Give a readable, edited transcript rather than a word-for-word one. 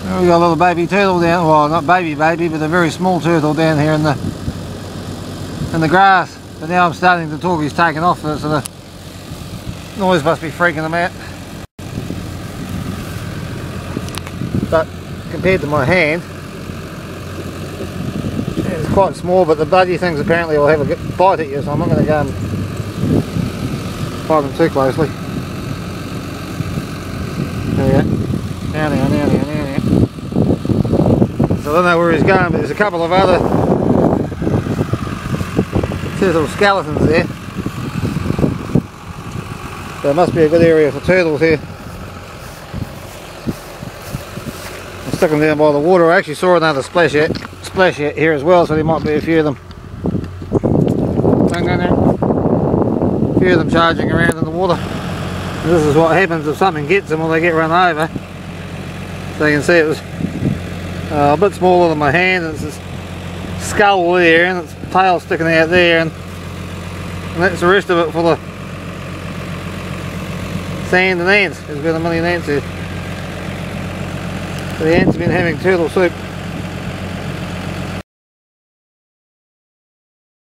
We got a little baby turtle down, well not baby, but a very small turtle down here in the grass. But now I'm starting to talk, he's taken off, so the noise must be freaking him out. But compared to my hand, it's quite small, but the bloody things apparently will have a good bite at you, so I'm not going to go and bite them too closely. There we go. Down here. So I don't know where he's going, but there's a couple of other turtle skeletons there. So it must be a good area for turtles here. I'll stick them down by the water. I actually saw another splash here as well, so there might be a few of them. A few of them charging around in the water. And this is what happens if something gets them or they get run over. So you can see it was a bit smaller than my hand, and it's this skull there and its tail sticking out there, and that's the rest of it full of sand and ants. There's about 1 million ants here. So the ants have been having turtle soup.